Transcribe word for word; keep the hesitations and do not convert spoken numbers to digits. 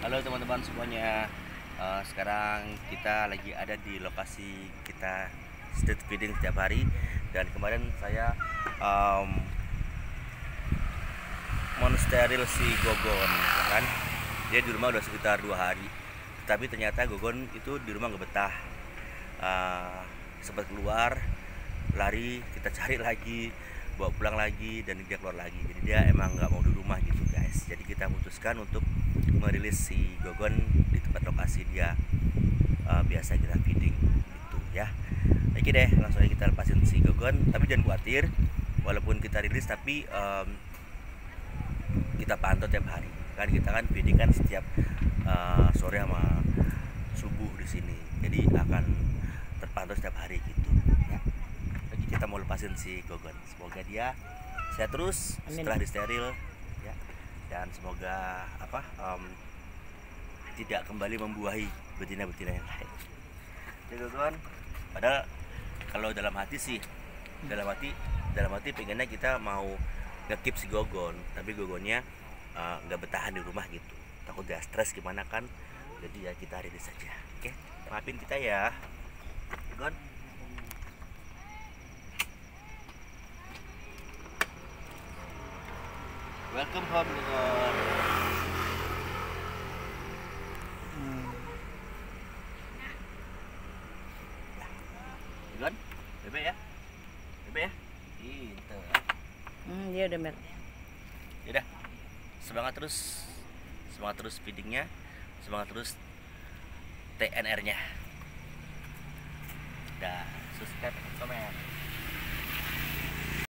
Halo teman-teman semuanya. Eh, sekarang kita lagi ada di lokasi kita street feeding setiap hari. Dan kemarin saya um, monsteril si Gogon, kan? Dia di rumah udah sekitar dua hari. Tapi ternyata Gogon itu di rumah nggak betah. Eh, sempat keluar, lari, kita cari lagi, bawa pulang lagi, dan dia keluar lagi. Jadi dia emang nggak mau di rumah gitu guys. Jadi kita memutuskan untuk merilis si Gogon di tempat lokasi dia uh, biasa kita feeding gitu ya. Oke deh, langsung aja kita lepasin si Gogon. Tapi jangan khawatir, walaupun kita rilis tapi um, kita pantau tiap hari. Kan kita kan feeding kan setiap uh, sore sama subuh di sini. Jadi akan terpantau setiap hari gitu ya. Oke, kita mau lepasin si Gogon. Semoga dia sehat terus Amin. setelah disteril ya. Dan semoga apa um, tidak kembali membuahi betina-betina yang lain. Jadi Gogon, padahal kalau dalam hati sih, dalam hati, dalam hati pengennya kita mau nge-keep si Gogon, tapi Gogonnya uh, nggak bertahan di rumah gitu, takut dia stres gimana kan. Jadi ya kita rilis saja. Oke, maafin kita ya, Gogon. Welcome home, Gogon. Gogon, bebe ya, bebe ya. Gitu. Hmm, dia udah mer. Yaudah, semangat terus, semangat terus feedingnya, semangat terus T N R-nya. Dah, subscribe, komen.